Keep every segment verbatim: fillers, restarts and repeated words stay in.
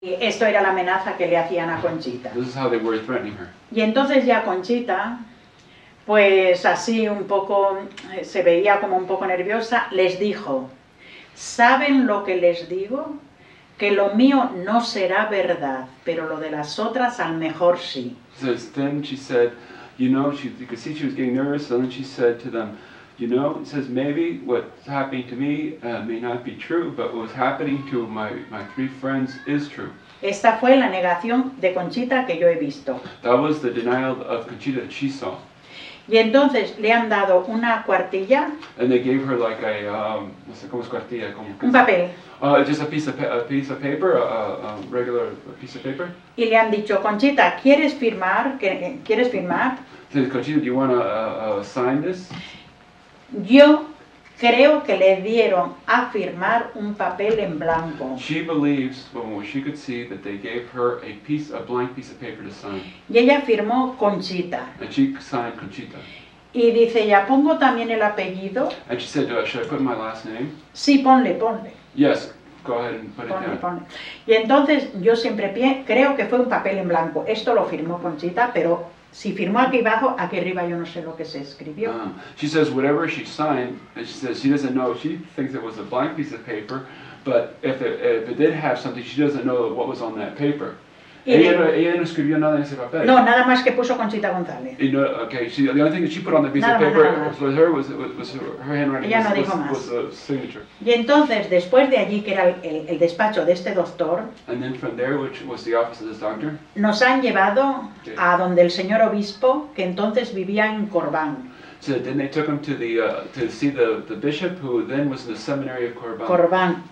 Esto era la amenaza que le hacían a Conchita. This is how they were threatening her. Y entonces ya Conchita, pues así un poco, se veía como un poco nerviosa, les dijo, ¿saben lo que les digo? Que lo mío no será verdad, pero lo de las otras al mejor sí. So then she said, you know, she, you could see she was getting nervous, and then she said to them, you know, it says maybe what's happening to me uh, may not be true, but what's happening to my, my three friends is true. Esta fue la negación de Conchita que yo he visto. That was the denial of Conchita that she saw. Y entonces le han dado una cuartilla, And they gave her like a, um, no sé, ¿cómo es cuartilla? ¿Cómo que un es? papel, Uh, just a piece of, pa- a piece of paper, a, a, a regular piece of paper. y le han dicho, Conchita, ¿quieres firmar? ¿Qué- ¿Quieres firmar? Said, Conchita, do you want to uh, uh, sign this? Yo creo que le dieron a firmar un papel en blanco. She believes, well, she could see that they gave her a piece, a blank piece of paper to sign. Y ella firmó Conchita. And she signed Conchita. Y dice ella, ¿pongo también el apellido? And she said, uh, should I put my last name? Sí, ponle, ponle, Yes, go ahead and put it ponle, down. ponle. Y entonces yo siempre pie- creo que fue un papel en blanco. Esto lo firmó Conchita, pero si firmó aquí abajo, aquí arriba yo no sé lo que se escribió. Um, she says whatever she signed, and she says she doesn't know, she thinks it was a blank piece of paper, but if it, if it did have something, she doesn't know what was on that paper. Y Ella le- no, ella no escribió nada en ese papel. No, nada más que puso Conchita González. You know, okay, she, the only thing that she put on the piece Nada of más, paper nada más. was her was, was, was her, her handwriting Ella was, no dijo was, más. was a signature. Y entonces, después de allí, que era el, el- el despacho de este doctor, And then from there, which was the office of this doctor, nos han llevado a donde el señor obispo, que entonces vivía en Corbán. so then they took him to the uh, to see the, the bishop, who then was in the seminary of Corban. Corbán.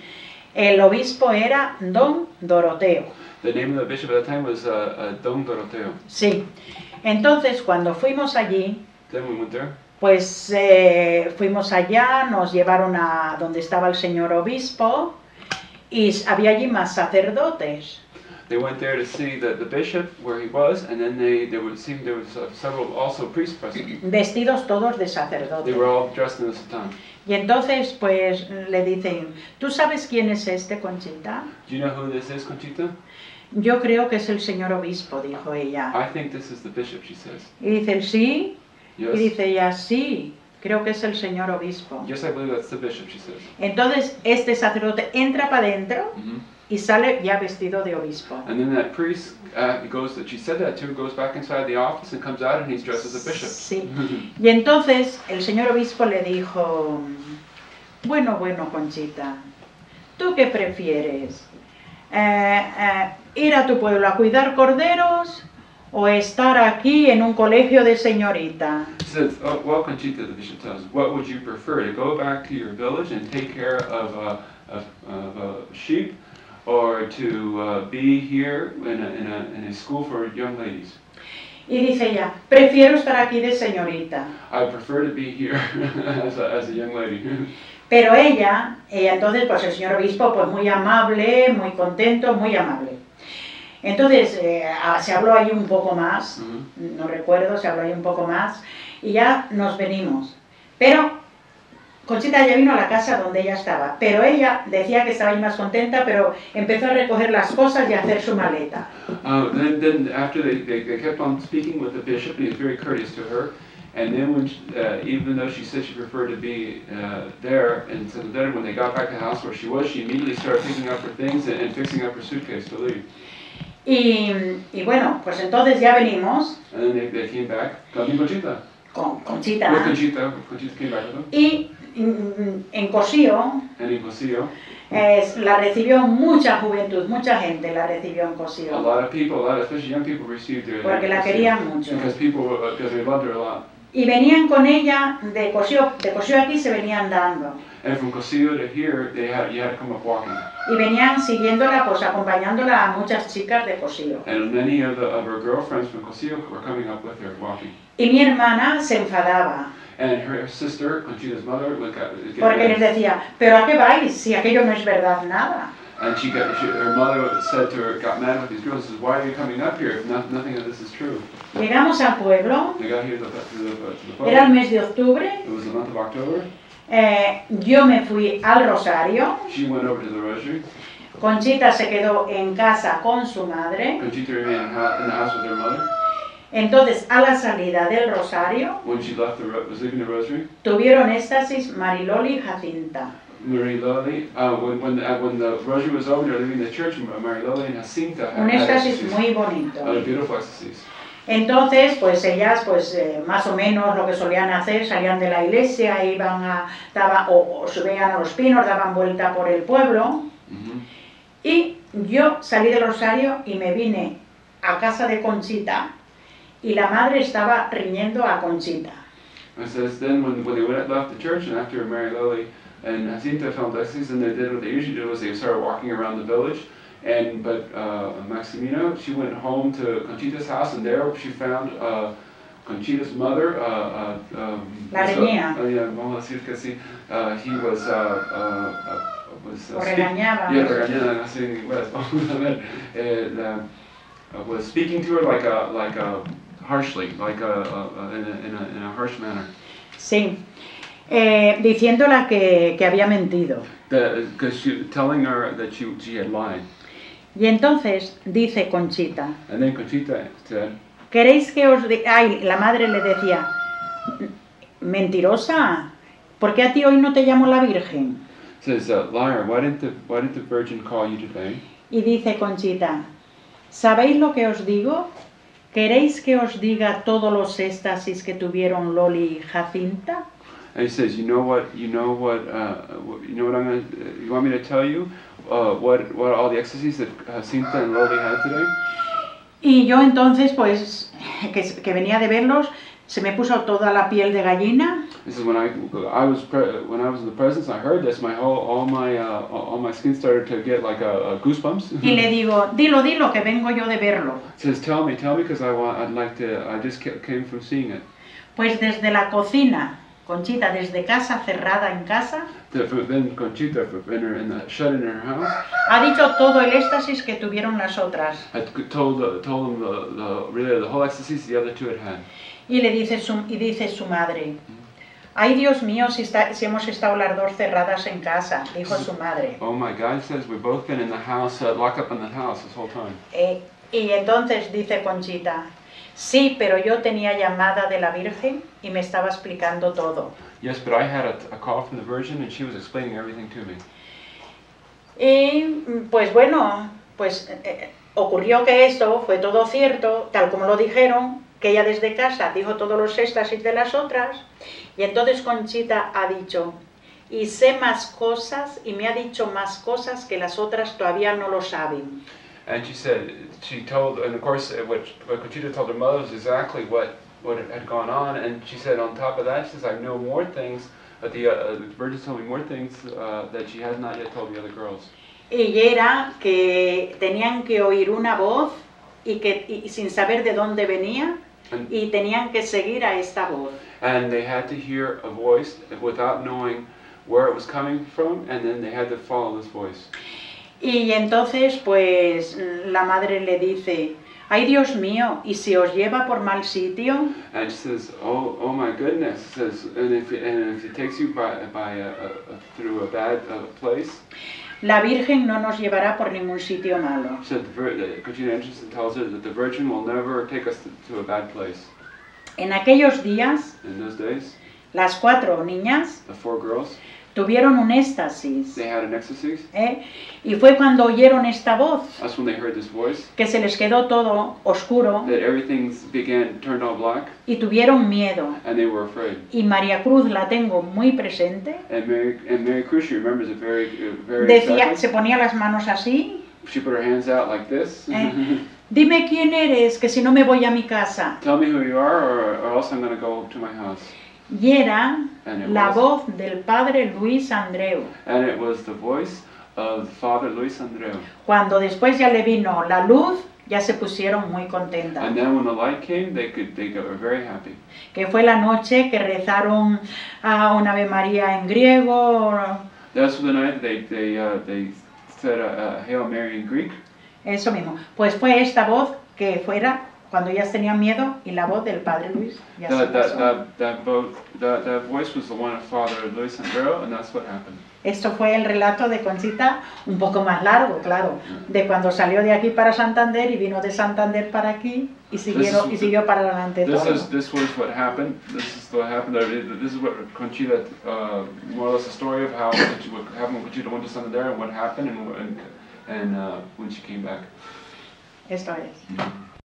El obispo era Don Doroteo. The name of the bishop at that time was uh, uh, Don Doroteo. Sí. Entonces, cuando fuimos allí, Then we went there. pues eh, fuimos allá, nos llevaron a donde estaba el señor obispo y había allí más sacerdotes. They went there to see the, the bishop where he was, and then they there would seem there was uh, several also priests present. Vestidos todos de They sacerdote. were all dressed in the satan. Y entonces, pues, le dicen, ¿tú sabes quién es este, Conchita? Do you know who this is, Conchita? Yo creo que es el señor obispo, dijo ella. I think this is the bishop, she says. Y dice él, sí. Y Yes. dice ella, sí, creo que es el señor obispo. Yes, I believe that's the bishop, she says. Entonces, este sacerdote entra para adentro hmm y sale ya vestido de obispo. And then that priest uh, goes that she said that to goes back inside the office and comes out and he's dressed as a bishop. Sí. Y entonces el señor obispo le dijo, bueno, bueno, Conchita, ¿tú qué prefieres? Eh, eh, ¿Ir a tu pueblo a cuidar corderos o estar aquí en un colegio de señorita? She says, oh, well, Conchita, the bishop tells, what would you prefer, to go back to your village and take care of, uh, of, of uh, sheep, or to uh, be here in a, in, a, in a school for young ladies? Y dice ella, prefiero estar aquí de señorita. I prefer to be here as, a, as a young lady. Pero ella, ella entonces, pues el señor obispo, pues muy amable, muy contento, muy amable. Entonces, eh, ah, se habló ahí un poco más, Mhm. no recuerdo, se habló ahí un poco más, y ya nos venimos. Pero Conchita ya vino a la casa donde ella estaba, pero ella decía que estaba ahí más contenta, pero empezó a recoger las cosas y a hacer su maleta. Uh, then, then after they, they, they kept on speaking with the bishop, and he was very courteous to her. And then when, she, uh, even though she said she preferred to be uh, there, and so then when they got back to the house where she was, she immediately started picking up her things and, and fixing up her suitcase to leave. Y, y bueno, pues entonces ya venimos And then they, they came back, coming Conchita. con Conchita, With Conchita, Conchita came back with them. y mm, en Cosío, And in Cosillo, Es, la recibió mucha juventud, mucha gente la recibió en a Cosío, lot of people, a lot of, especially young people, received her. porque la querían mucho. Because people, uh, because they loved her a lot. Y venían con ella de Cosío, de Cosío aquí se venían dando. And from Cosillo to here, they had you had to come up walking. Y venían siguiéndola, pues acompañándola a muchas chicas de Cosío. And many of, the, of her girlfriends from Cosillo were coming up with her walking. Y mi hermana se enfadaba, And her sister, Conchita's mother, would get, would get porque les mad. decía, ¿pero a qué vais si aquello no es verdad nada? And she got, she, her mother said to her, got mad with these girls, says, why are you coming up here if not, nothing of this is true? Llegamos al pueblo, They got here to the, to the, to the era el party. mes de octubre, It was the month of October. Eh, yo me fui al rosario. She went over to the rosary. Conchita se quedó en casa con su madre. Conchita remained in hou- in the house with her mother. Entonces, a la salida del rosario, When she left the ro- was leaving the rosary, tuvieron éxtasis Mariloli y Jacinta. Marie Lily, uh, when when uh, when the rosary was over, they were leaving the church. Marie Lily and Jacinta had Un had éxtasis ecstasies. muy bonito. Uh, beautiful ecstasies. Entonces, pues ellas, pues eh, más o menos lo que solían hacer, salían de la iglesia, iban a, daba, o, o subían a los pinos, daban vuelta por el pueblo. Mm-hmm. Y yo salí del rosario y me vine a casa de Conchita y la madre estaba riñendo a Conchita. It says then when, when they went left the church and after Mary Lily and Jacinta found ecstasies, and they did what they usually do was they started walking around the village. And but uh, Maximina, she went home to Conchita's house, and there she found uh, Conchita's mother. Uh, uh, um, La was, reñía. uh, yeah, vamos a decir que sí. Uh, he was uh, uh, uh, was O uh, regañaba. yeah, regañaba, así en inglés. Vamos a ver. And, uh, uh, was speaking to her like a like a harshly, like a, a, a, in, a, in, a, in a harsh manner. Sí, eh, diciéndola que, que había mentido. Because she telling her that she she had lied. Y entonces dice Conchita, And then Conchita said, ¿queréis que os diga? Ay, la madre le decía, mentirosa, ¿por qué a ti hoy no te llamo la Virgen? says, uh, liar, why didn't the why didn't the Virgin call you today? Y dice Conchita, ¿sabéis lo que os digo? ¿Queréis que os diga todos los éxtasis que tuvieron Loli y Jacinta? And he says, you know what, you know what, uh, what- you know what I'm gonna, uh, you want me to tell you, uh, what what all the ecstasies that Jacinta and Loli had today? Y yo entonces, pues, que, que venía de verlos, se me puso toda la piel de gallina. This is when I I was pre- when I was in the presence. I heard this. My whole all my uh, all my skin started to get like a, a goosebumps. Y le digo, dilo, dilo, que vengo yo de verlo. says, tell me, tell me, because I want, I'd like to. I just ca- came from seeing it. Pues desde la cocina, Conchita, desde casa, cerrada en casa, The, for, then Conchita, for, in her, in the, shut in her house, ha dicho todo el éxtasis que tuvieron las otras. had told the, told them the, the really the whole ecstasies the other two had had. Y le dice su, y dice su madre, ay Dios mío, si, está, si hemos estado las dos cerradas en casa, dijo su madre. Oh my God, says we've both been in the house, uh, locked up in the house this whole time. Eh, y entonces dice Conchita, sí, pero yo tenía llamada de la Virgen y me estaba explicando todo. Yes, but I had a, a call from the Virgin and she was explaining everything to me. Y pues bueno, pues eh, ocurrió que esto fue todo cierto, tal como lo dijeron, que ella desde casa dijo todos los éxtasis de las otras, y entonces Conchita ha dicho, y sé más cosas, y me ha dicho más cosas que las otras todavía no lo saben. And she said, she told, and of course, uh, what, what Conchita told her mother was exactly what, what had gone on. And she said, on top of that, she says, I know more things, but the, uh, the Virgin told me more things uh, that she has not yet told the other girls. Y era que tenían que oír una voz y, que, y sin saber de dónde venía, And, y tenían que seguir a esta voz. and they had to hear a voice without knowing where it was coming from, and then they had to follow this voice. Y entonces, pues, la madre le dice, ay Dios mío, ¿y si os lleva por mal sitio? And she says, "Oh, oh my goodness!" Says, and if it, and if it takes you by by a, a, a, through a bad uh, place, La Virgen no nos llevará por ningún sitio malo. she said, the, Vir- the Conchita Anderson tells her that the Virgin will never take us to, to a bad place. En aquellos días, In those days, las cuatro niñas the four girls, tuvieron un éxtasis, they had an ecstasy. ¿eh? Y fue cuando oyeron esta voz, That's when they heard this voice. que se les quedó todo oscuro That everything began turned all black, y tuvieron miedo. and they were afraid. Y María Cruz la tengo muy presente. And Mary and Mary Cruz, she remembers it very, uh, very Decía, exactly. se ponía las manos así. She put her hands out like this. Eh. Dime quién eres, que si no me voy a mi casa. Tell me who you are, or, or else I'm going to go to my house. Y era And it la was, voz del padre Luis Andreu. and it was the voice of Father Luis Andreu. Cuando después ya le vino la luz, ya se pusieron muy contentas. And then when the light came, they could they got, were very happy. Que fue la noche que rezaron a un Ave María en griego, That's the night they they uh, they said a, a Hail Mary in Greek. eso mismo. Pues fue esta voz que fuera cuando ellas tenían miedo, y la voz del padre Luis. Ya se That, that, pasó. that, that, vote, that, that voice was the one of Father Luis Andreu, and that's what happened. Esto fue el relato de Conchita, un poco más largo, claro, de cuando salió de aquí para Santander y vino de Santander para aquí y, siguieron, y siguió para adelante This, todo. is, this was what happened. This is what happened. This is what Conchita, uh, more or less the story of how what happened when Conchita went to Santander and what happened and, and, and uh, when she came back. Esto es.